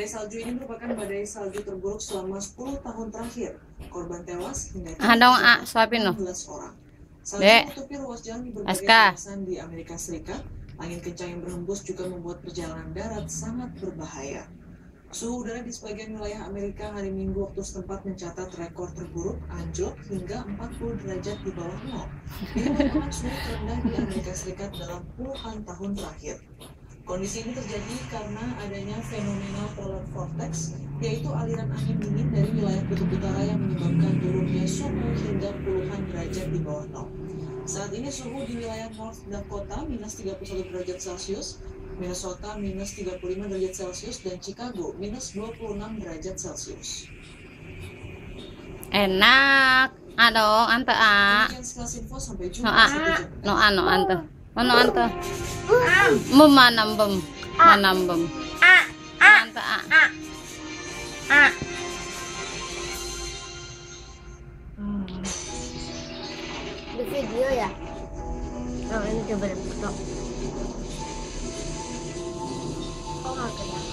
Badai salju ini merupakan badai salju terburuk selama 10 tahun terakhir. Korban tewas hingga 16 orang. Salju menutupi ruas jalan di berbagai kawasan di Amerika Serikat. Angin kencang yang berhembus juga membuat perjalanan darat sangat berbahaya. Suhu udara di sebagian wilayah Amerika hari Minggu waktu setempat mencatat rekor terburuk anjlok hingga 40 derajat di bawah nol. Ini merupakan suhu terendah di Amerika Serikat dalam puluhan tahun terakhir. Kondisi ini terjadi karena adanya fenomena polar vortex, yaitu aliran angin dingin dari wilayah kutub utara yang menyebabkan turunnya suhu hingga puluhan derajat di bawah nol. Saat ini suhu di wilayah North Dakota minus 31 derajat Celcius, Minnesota minus 35 derajat Celcius, dan Chicago minus 26 derajat Celcius. Enak, aduh, ante a. No ante. Mana ante? Manambem. Ante a. Di video ya. Oh, ini coba foto. Oh, nggak kelihatan.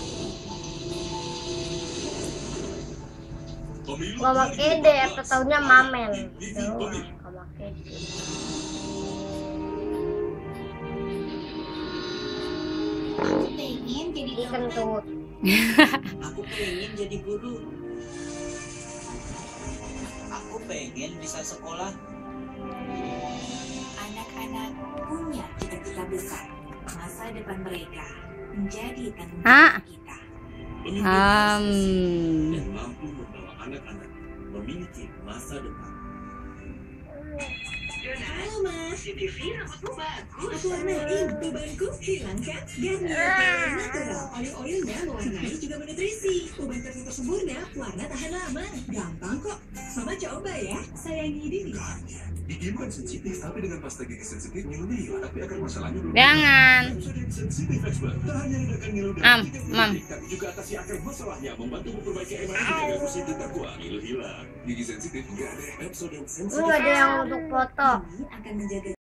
Mama Kede, atau taunya Mamel. Tuh, Mama Kede. Aku pengen jadi kentut. Aku pengen jadi guru. Aku pengen bisa sekolah. Anak-anak punya cita-cita besar. Masa depan mereka menjadi tanggung jawab kita. Dan mampu membawa anak-anak memiliki masa depan. Mama, CCTV rambutmu bagus. Aku warnain, ubanku hilang kan? Garnier natural, oil-oilnya mewarnai juga menutrisi. Uban tertentu sempurna, warna tahan lama. Gampang kok. Mama coba ya, sayangi diri. Garnier, gigi bukan sensitif, tapi dengan pasta gigi sensitif ngilunya hilang. Tapi akar masalahnya belum. Jangan. Sensitif expert, tak hanya redakan ngilu dan tapi juga atasi akar masalahnya, membantu memperbaiki emali menjaga gusi tidak kuat. Ngilu hilang, gigi sensitif enggak ada. Epsodent sensitif. Enggak ada yang untuk foto. Akan menjaga